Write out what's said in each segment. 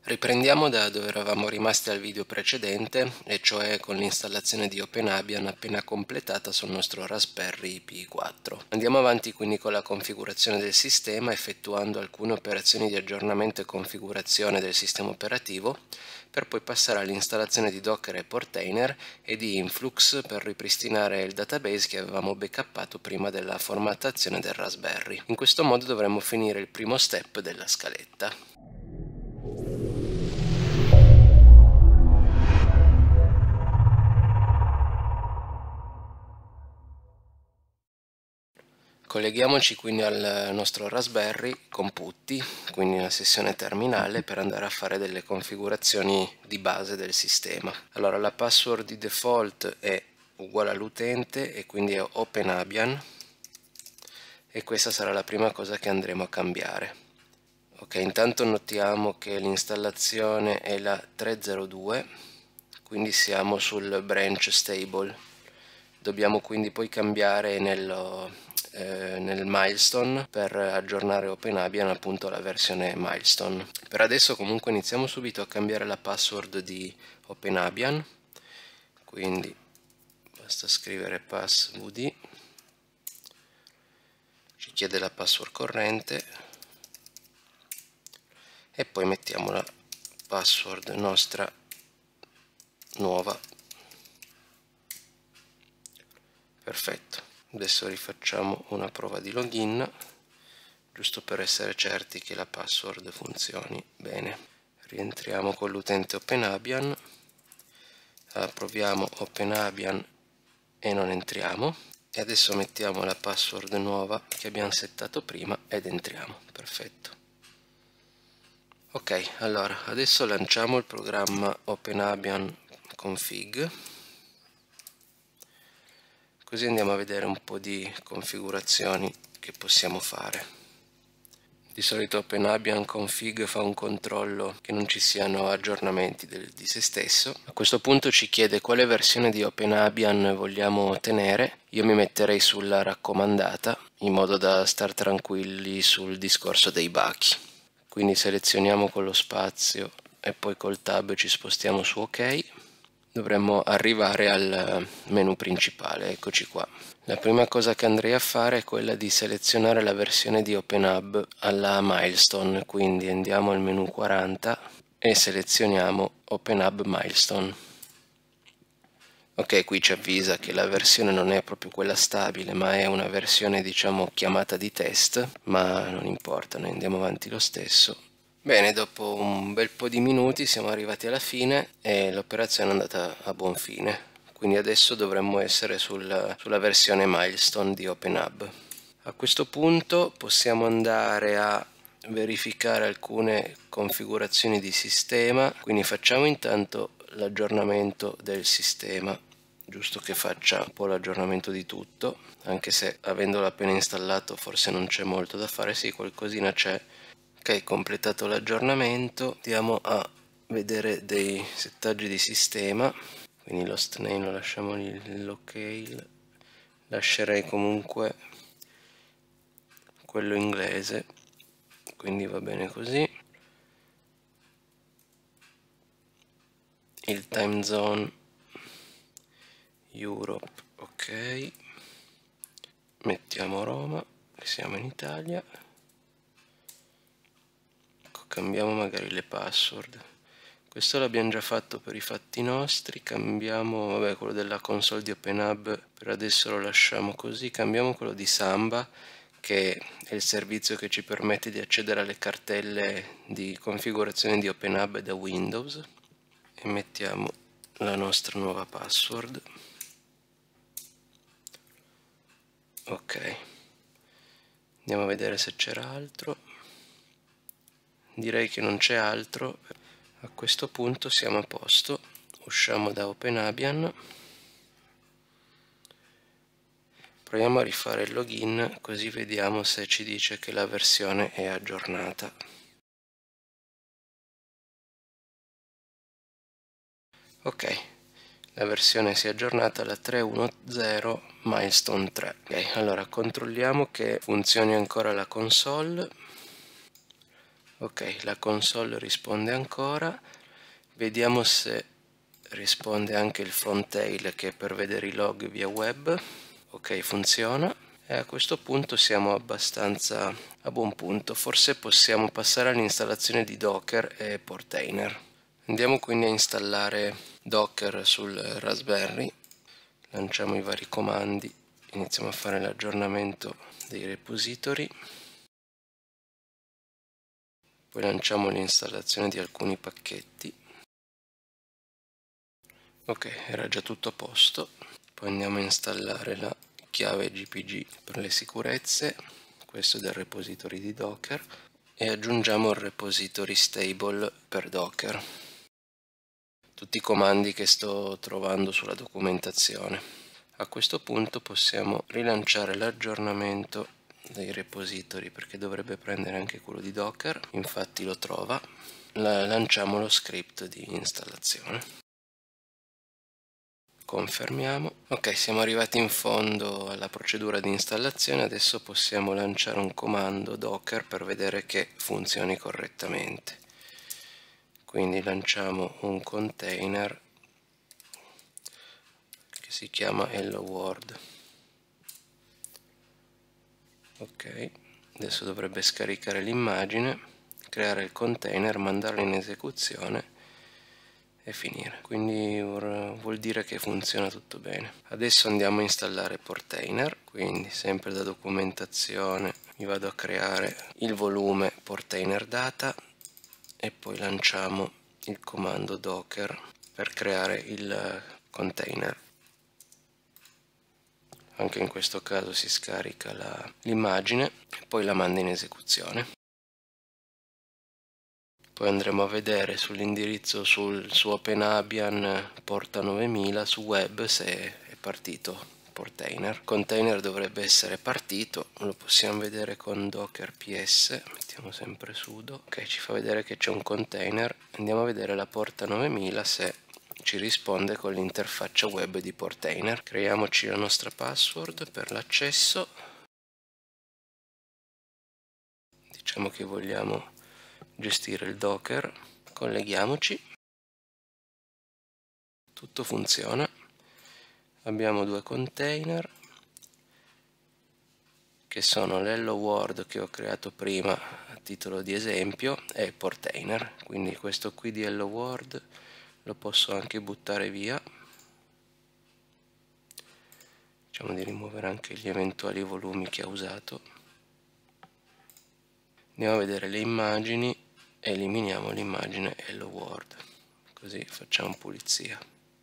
Riprendiamo da dove eravamo rimasti al video precedente, e cioè con l'installazione di OpenAbian appena completata sul nostro Raspberry Pi 4. Andiamo avanti quindi con la configurazione del sistema, effettuando alcune operazioni di aggiornamento e configurazione del sistema operativo, per poi passare all'installazione di Docker e Portainer e di Influx per ripristinare il database che avevamo backuppato prima della formattazione del Raspberry. In questo modo dovremmo finire il primo step della scaletta. Colleghiamoci quindi al nostro Raspberry con PuTTY, quindi una sessione terminale, per andare a fare delle configurazioni di base del sistema. Allora, la password di default è uguale all'utente e quindi è OpenAbian, e questa sarà la prima cosa che andremo a cambiare. Ok, intanto notiamo che l'installazione è la 302, quindi siamo sul branch stable. Dobbiamo quindi poi cambiare nel milestone per aggiornare OpenAbian appunto alla versione milestone. Per adesso comunque iniziamo subito a cambiare la password di OpenAbian, quindi basta scrivere passwd, ci chiede la password corrente e poi mettiamo la password nostra nuova. Perfetto, adesso rifacciamo una prova di login giusto per essere certi che la password funzioni bene. Rientriamo con l'utente OpenAbian, proviamo OpenAbian e non entriamo, e adesso mettiamo la password nuova che abbiamo settato prima ed entriamo. Perfetto. Ok, allora adesso lanciamo il programma OpenAbian config, così andiamo a vedere un po' di configurazioni che possiamo fare. Di solito OpenAbian config fa un controllo che non ci siano aggiornamenti di se stesso. A questo punto ci chiede quale versione di OpenAbian vogliamo tenere. Io mi metterei sulla raccomandata, in modo da star tranquilli sul discorso dei bachi. Quindi selezioniamo con lo spazio e poi col tab ci spostiamo su OK. Dovremmo arrivare al menu principale, eccoci qua. La prima cosa che andrei a fare è quella di selezionare la versione di OpenHub alla milestone, quindi andiamo al menu 40 e selezioniamo OpenHub milestone. Ok, qui ci avvisa che la versione non è proprio quella stabile, ma è una versione diciamo chiamata di test, ma non importa, noi andiamo avanti lo stesso. Bene, dopo un bel po' di minuti siamo arrivati alla fine e l'operazione è andata a buon fine. Quindi adesso dovremmo essere sulla versione milestone di OpenHub. A questo punto possiamo andare a verificare alcune configurazioni di sistema, quindi facciamo intanto l'aggiornamento del sistema, giusto che faccia un po' l'aggiornamento di tutto, anche se avendolo appena installato forse non c'è molto da fare. Sì, qualcosina c'è. Ok, completato l'aggiornamento, andiamo a vedere dei settaggi di sistema, quindi l'host name lo lasciamo lì, locale, lascerei comunque quello inglese, quindi va bene così. Il time zone Europe, ok, mettiamo Roma, siamo in Italia. Cambiamo magari le password. Questo l'abbiamo già fatto per i fatti nostri. Cambiamo, vabbè, quello della console di OpenHub per adesso lo lasciamo così. Cambiamo quello di Samba, che è il servizio che ci permette di accedere alle cartelle di configurazione di OpenHub da Windows, e mettiamo la nostra nuova password. Ok, andiamo a vedere se c'era altro. Direi che non c'è altro. A questo punto siamo a posto. Usciamo da OpenAbian, proviamo a rifare il login, così vediamo se ci dice che la versione è aggiornata. Ok, la versione si è aggiornata alla 3.10 milestone 3. Ok, allora controlliamo che funzioni ancora la console. Ok, la console risponde ancora, vediamo se risponde anche il Frontail, che è per vedere i log via web. Ok, funziona. E a questo punto siamo abbastanza a buon punto, forse possiamo passare all'installazione di Docker e Portainer. Andiamo quindi a installare Docker sul Raspberry, lanciamo i vari comandi, iniziamo a fare l'aggiornamento dei repository, poi lanciamo l'installazione di alcuni pacchetti. Ok, era già tutto a posto. Poi andiamo a installare la chiave GPG per le sicurezze, questo è del repository di Docker, e aggiungiamo il repository stable per Docker, tutti i comandi che sto trovando sulla documentazione. A questo punto possiamo rilanciare l'aggiornamento dei repository, perché dovrebbe prendere anche quello di Docker, infatti lo trova. Lanciamo lo script di installazione. Confermiamo. Ok, siamo arrivati in fondo alla procedura di installazione, adesso possiamo lanciare un comando Docker per vedere che funzioni correttamente. Quindi lanciamo un container che si chiama Hello World. Ok, adesso dovrebbe scaricare l'immagine, creare il container, mandarlo in esecuzione e finire. Quindi vuol dire che funziona tutto bene. Adesso andiamo a installare Portainer, quindi sempre da documentazione mi vado a creare il volume Portainer Data e poi lanciamo il comando Docker per creare il container. Anche in questo caso si scarica l'immagine e poi la manda in esecuzione. Poi andremo a vedere sull'indirizzo su OpenAbian porta 9000 su web se è partito Portainer. Il container dovrebbe essere partito, lo possiamo vedere con docker ps, mettiamo sempre sudo. Ok, ci fa vedere che c'è un container, andiamo a vedere la porta 9000 se ci risponde con l'interfaccia web di Portainer. Creiamoci la nostra password per l'accesso, diciamo che vogliamo gestire il Docker, colleghiamoci, tutto funziona, abbiamo due container che sono l'Hello World che ho creato prima a titolo di esempio e Portainer, quindi questo qui di Hello World lo posso anche buttare via, diciamo di rimuovere anche gli eventuali volumi che ha usato. Andiamo a vedere le immagini e eliminiamo l'immagine Hello World, così facciamo pulizia.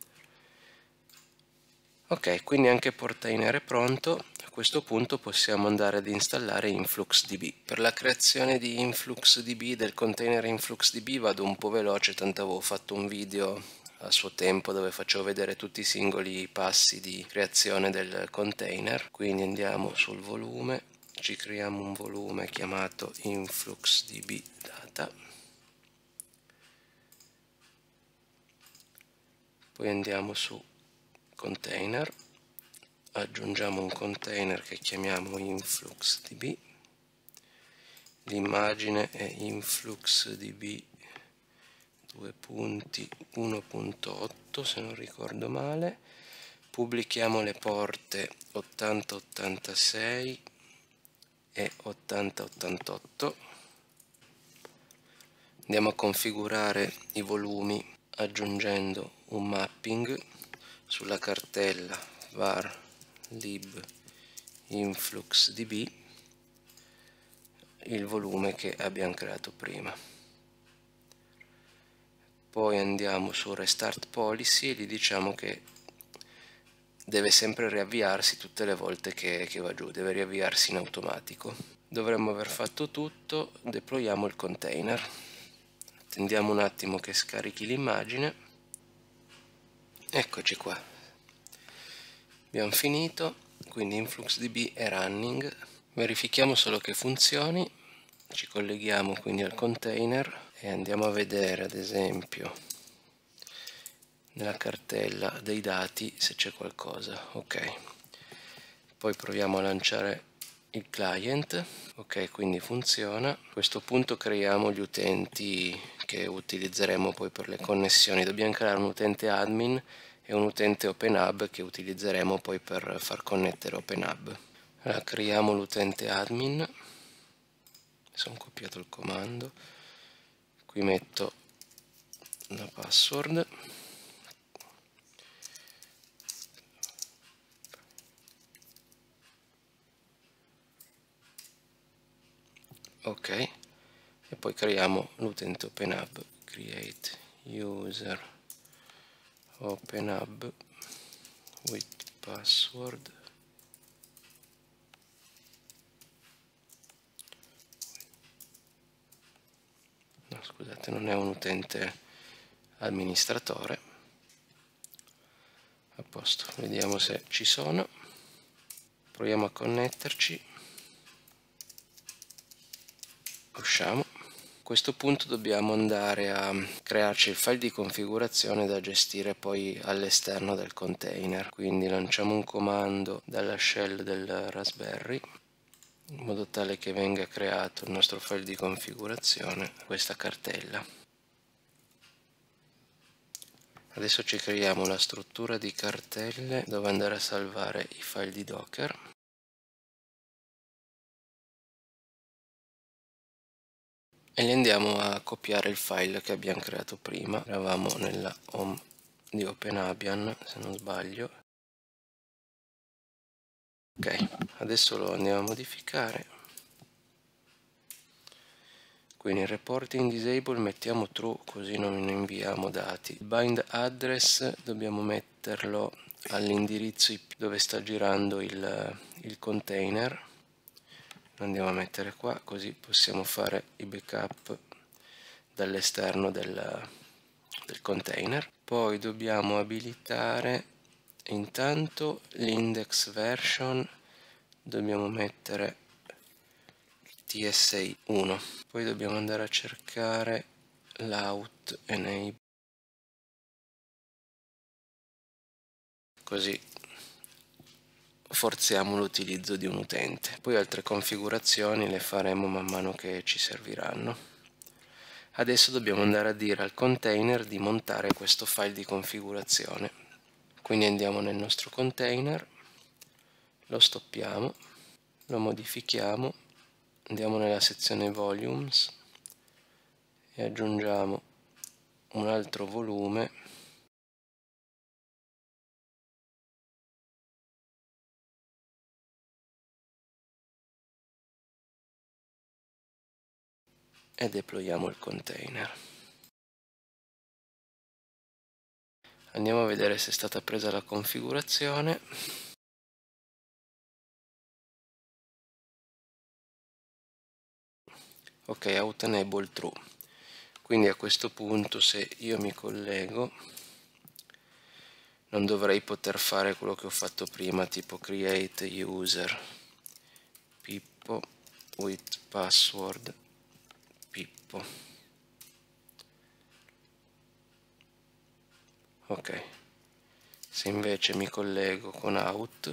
Ok, quindi anche Portainer è pronto. A questo punto possiamo andare ad installare InfluxDB. Per la creazione di InfluxDB, del container InfluxDB, vado un po' veloce, tanto avevo fatto un video a suo tempo dove facevo vedere tutti i singoli passi di creazione del container. Quindi andiamo sul volume, ci creiamo un volume chiamato InfluxDB Data, poi andiamo su container, aggiungiamo un container che chiamiamo InfluxDB, l'immagine è InfluxDB 2.1.8 se non ricordo male, pubblichiamo le porte 8086 e 8088, andiamo a configurare i volumi aggiungendo un mapping sulla cartella var lib influxdb il volume che abbiamo creato prima. Poi andiamo su restart policy e gli diciamo che deve sempre riavviarsi tutte le volte che va giù, deve riavviarsi in automatico. Dovremmo aver fatto tutto, deployiamo il container, attendiamo un attimo che scarichi l'immagine. Eccoci qua, abbiamo finito, quindi InfluxDB è running. Verifichiamo solo che funzioni, ci colleghiamo quindi al container e andiamo a vedere ad esempio nella cartella dei dati se c'è qualcosa. Ok, poi proviamo a lanciare il client. Ok, quindi funziona. A questo punto creiamo gli utenti che utilizzeremo poi per le connessioni. Dobbiamo creare un utente admin e un utente OpenHub che utilizzeremo poi per far connettere OpenHub. Allora, creiamo l'utente admin. Adesso ho copiato il comando. Qui metto la password. Ok, e poi creiamo l'utente OpenHub. Create user OpenHub with password. No, scusate, non è un utente amministratore. A posto, vediamo se ci sono. Proviamo a connetterci. Usciamo. A questo punto dobbiamo andare a crearci il file di configurazione da gestire poi all'esterno del container. Quindi lanciamo un comando dalla shell del Raspberry in modo tale che venga creato il nostro file di configurazione, questa cartella. Adesso ci creiamo la struttura di cartelle dove andare a salvare i file di Docker. E li andiamo a copiare il file che abbiamo creato prima. Eravamo nella home di OpenAbian, se non sbaglio. Ok, adesso lo andiamo a modificare. Quindi reporting disable mettiamo true, così non inviamo dati. Il bind address dobbiamo metterlo all'indirizzo IP dove sta girando il container. Lo andiamo a mettere qua, così possiamo fare i backup dall'esterno del container. Poi dobbiamo abilitare intanto l'index version, dobbiamo mettere TSA1. Poi dobbiamo andare a cercare l'out enable, così forziamo l'utilizzo di un utente. Poi altre configurazioni le faremo man mano che ci serviranno. Adesso dobbiamo andare a dire al container di montare questo file di configurazione. Quindi andiamo nel nostro container, lo stoppiamo, lo modifichiamo, andiamo nella sezione volumes e aggiungiamo un altro volume e deployiamo il container. Andiamo a vedere se è stata presa la configurazione. Ok, out enable true. Quindi a questo punto, se io mi collego, non dovrei poter fare quello che ho fatto prima, tipo create user Pippo with password Pippo. Ok, se invece mi collego con out,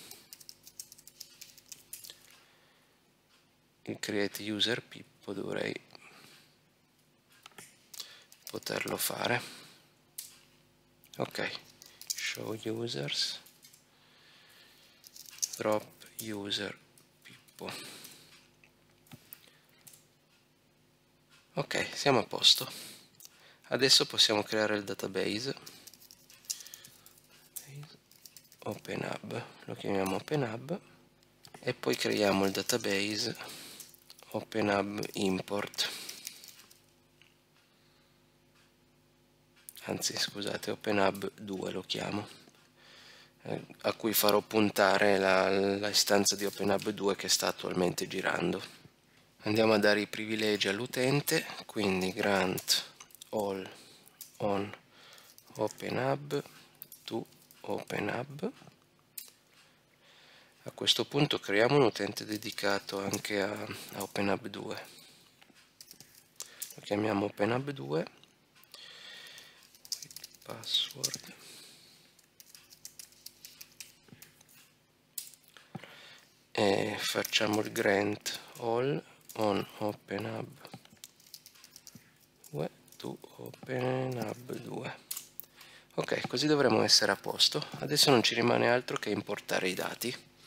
il create user Pippo dovrei poterlo fare. Ok, show users, drop user Pippo. Ok, siamo a posto. Adesso possiamo creare il database OpenHub, lo chiamiamo OpenHub e poi creiamo il database OpenHub import, anzi scusate, OpenHub 2 lo chiamo, a cui farò puntare la istanza di OpenHub 2 che sta attualmente girando. Andiamo a dare i privilegi all'utente, quindi grant all on OpenHub to OpenHub. A questo punto creiamo un utente dedicato anche a OpenHub 2. Lo chiamiamo OpenHub 2, password, e facciamo il grant all on OpenHub 2 to OpenHub 2. Ok, così dovremo essere a posto. Adesso non ci rimane altro che importare i dati.